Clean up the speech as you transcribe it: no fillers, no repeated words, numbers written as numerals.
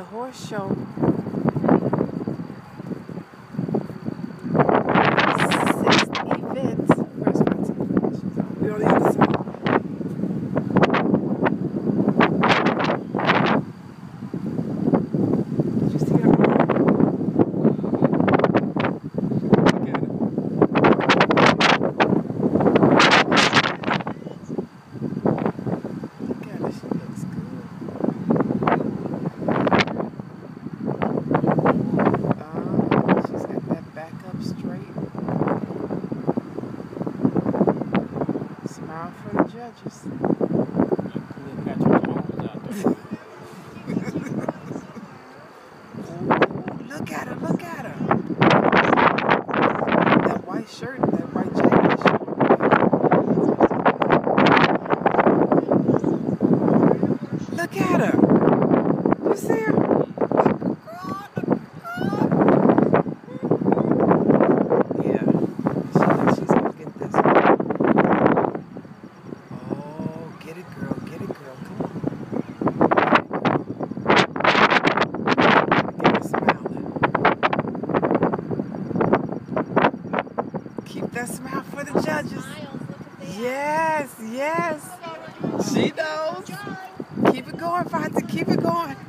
horse show. 6th event. Where's my team? She's on. We're on the other side. Did you see her? Look at her. Look at her. She looks good. She's got that back up straight. Smile for the judges. Look at her, look at her. That white shirt, that white jacket. Look at her. You see her? Yeah. She's gonna get this one. Oh, get it, girl. Get it, girl. Come on. Get her smiling. Keep that smile for the judges. Yes, yes. She knows. Keep it going, Fati. Keep it going.